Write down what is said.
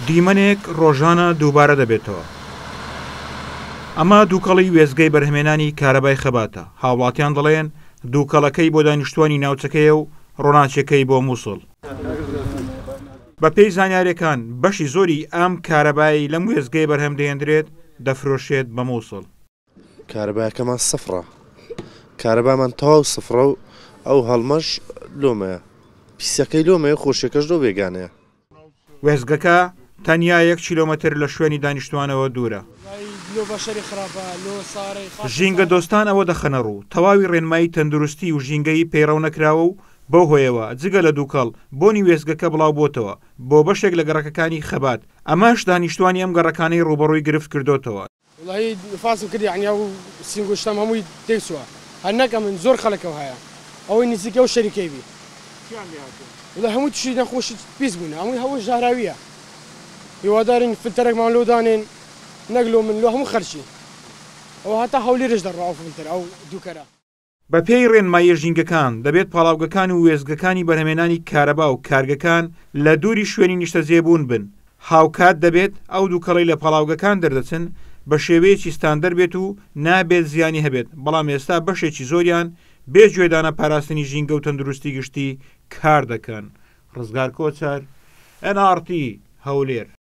دیمەنێک ڕۆژانە دووبارە دەبێتەوە. ئەمە دووکەڵی وێزگەی بەرهەمێنانی کارەبای خەباتە. هاوڵاتیان دەڵێن دووکەڵەکەی بۆ دانیشتوانی ناوچەکەیە و ڕۆناچەکەی بۆ مووسڵ. بە پێی زانیاریەکان بەشی زۆری ئەم کارەبایی لەم وێزگەی بەرهەم دەهێنرێت دەفرۆشێت بە مووسڵ. کارەبایەکەمان سفرە، کارەبامان تەواو سفرە و ئەو هەڵمەش لۆمەیە، پیسەکەی لۆمەیە، خۆشیەکەش دۆ بێگانەیە. وێزگەکە تەنیا 1 کیلۆمەتر لە شوێنی دانیشتوانەوە دوورە. ژینگە دۆستان ئەوە دەخەنە ڕوو تەواوی ڕێنمایی تەندروستی و ژینگەی پەیڕەو نەکراوە و بەو هۆیەوە جگە لە دووکەڵ بۆنی وێزگەکە بڵاو بۆتەوە بۆ بەشێک لە گەڕەکەکانی خەبات. ئەمەش دانیشتوانی ئەم گەڕەکانەی ڕوبەڕووی گرفت کردوتەوە. وڵی فاسم کردی عنیا و سینگۆشتم هەمووی تێکسووە هەرنەکە من زۆر خەڵکەوە هەیە ئەوەی نزیکە و شەریکەی بی وڵی هەمووی تووشی نەخۆشی پیس بوون هەمووی هەوە ژاراویە هیوادارین فلتەرێکمان لۆ دانێن نەگلۆ من لۆ هەموو خەرچی ئەو هەتا هەولێرش دەڕاو فلتەر ئەو دووکەرە. بە پێی ڕێنمایی ژینگەکان دەبێت پاڵاوگەکان و وێزگەکانی بەرهەمێنانی کارەبا و کارگەکان لە دووری شوێنی نیشتەجێبوون بن. هاوکات دەبێت ئەو دووکەڵی لە پاڵاوگەکان دەردەچن بە شێوەیەکی ستاندەر بێت و نابێت زیانی هەبێت، بەڵام ئێستا بەشێکی زۆریان بێ گوێدانە پاراستنی ژینگە و تەندروستی گشتی کار دەکەن. ڕزگار کۆچەر، NRT هەولێر.